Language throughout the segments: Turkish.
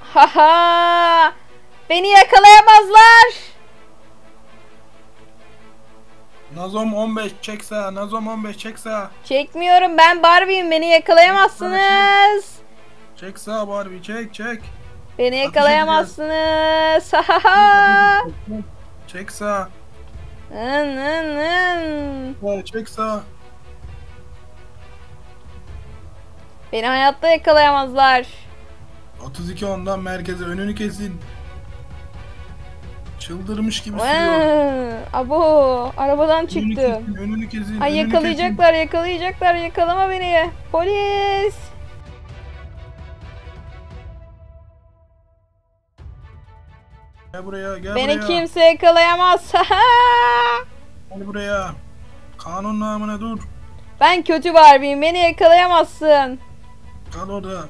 Haha! Beni yakalayamazlar. Nazom 15 çek sağa. Nazom 15 çek sağa. Çekmiyorum, ben Barbie'yim, beni yakalayamazsınız. Çek sağa Barbie, çek. Beni yakalayamazsınız. Haha! Çek sağa. Çek sağa. Beni hayatta yakalayamazlar. 32 ondan merkeze, önünü kesin. Çıldırmış gibi sürüyor. Abo, arabadan çıktım. Önünü kesin. Ay, yakalayacaklar. Yakalama beni. Polis. Gel buraya. Beni kimse yakalayamaz. Gel buraya. Kanun namına dur. Ben kötü Barbie'yim. Beni yakalayamazsın. Kal orada.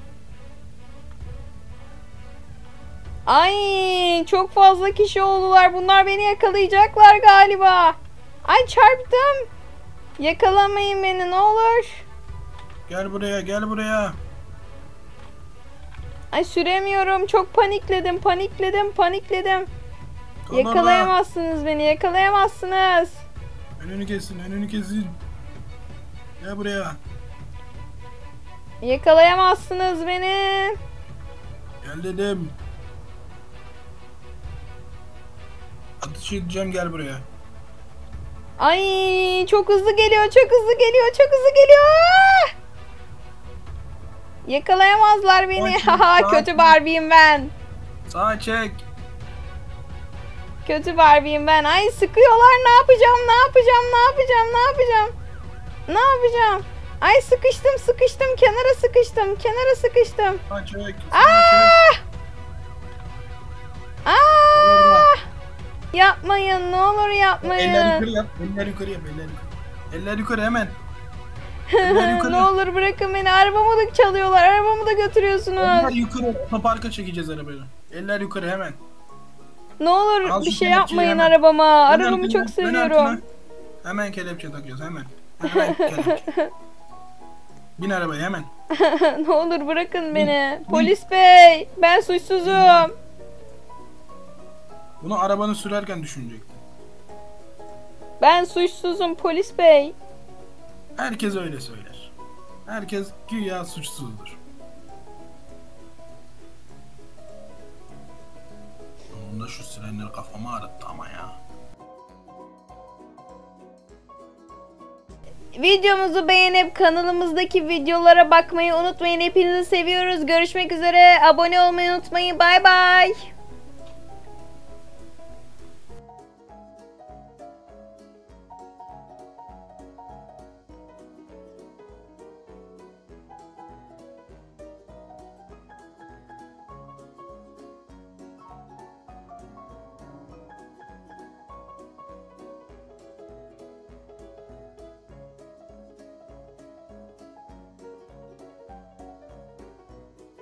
Ay, çok fazla kişi oldular. Bunlar beni yakalayacaklar galiba. Ay, çarptım. Yakalamayın beni ne olur. Gel buraya. Ay, süremiyorum. Çok panikledim. Kal Yakalayamazsınız beni. Yakalayamazsınız. Önünü kesin. Gel buraya. Yakalayamazsınız beni. Gel dedim. Atış edeceğim, gel buraya. Ay, çok hızlı geliyor. Yakalayamazlar beni. Haha, kötü Barbie'yim ben. Sağa çek. Kötü Barbie'yim ben. Ay, sıkıyorlar. Ne yapacağım? Ay, sıkıştım. Kenara sıkıştım. Sağa çek. Yapmayın. Ne olur yapmayın. Eller yukarı yap. Eller yukarı hemen. Ne olur bırakın beni. Arabamı da çalıyorlar. Arabamı da götürüyorsunuz. Eller yukarı. Otoparka çekeceğiz arabayı. Eller yukarı hemen. Ne olur Al bir şu şey kelepçeyi yapmayın hemen. arabama. Dön Arabamı arkana, çok dön seviyorum. arkana. Hemen kelepçe takıyoruz hemen. Hemen kelepçe. Bin arabaya hemen. Ne olur bırakın beni. Polis bey, ben suçsuzum. Bunu arabanı sürerken düşünecektin. Ben suçsuzum polis bey. Herkes öyle söyler. Herkes güya suçsuzdur. Sonunda şu sirenler kafamı ağrıttı ama ya. Videomuzu beğenip kanalımızdaki videolara bakmayı unutmayın. Hepinizi seviyoruz. Görüşmek üzere. Abone olmayı unutmayın. Bay bay.